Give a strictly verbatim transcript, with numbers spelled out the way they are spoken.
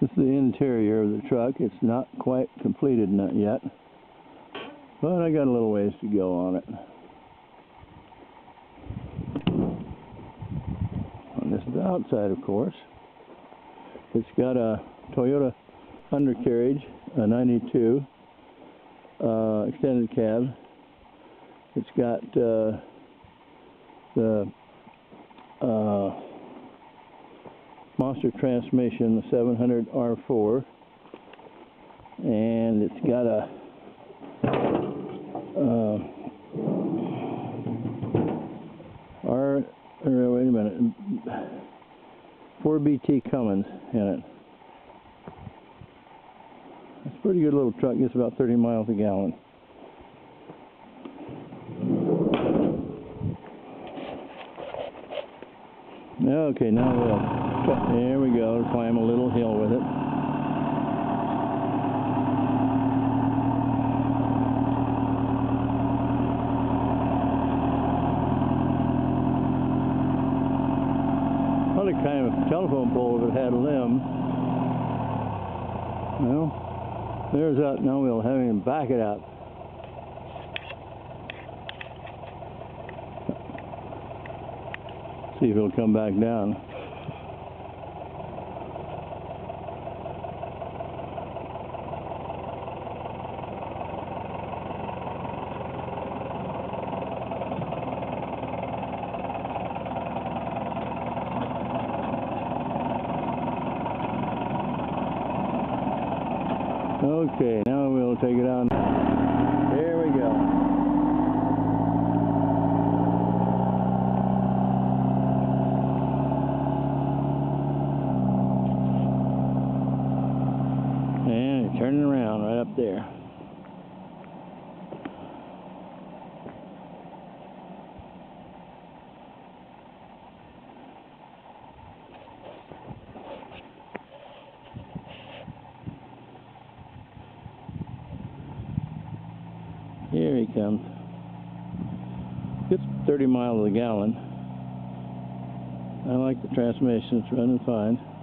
This is the interior of the truck. It's not quite completed not yet, but I got a little ways to go on it. And this is the outside, of course. It's got a Toyota undercarriage, a ninety-two uh, extended cab. It's got uh, the uh, Monster transmission, the seven hundred R four, and it's got a uh, R, or wait a minute, four B T Cummins in it. It's a pretty good little truck, gets about thirty miles a gallon. Okay, now we'll, there we go, climb a little hill with it. Probably kind of a telephone pole if it had a limb. Well, there's that. Now we'll have him back it up. See if it'll come back down. Okay, now we'll take it on. There we go. And turning around right up there. Here he comes. It's thirty miles a gallon. I like the transmission, it's running fine.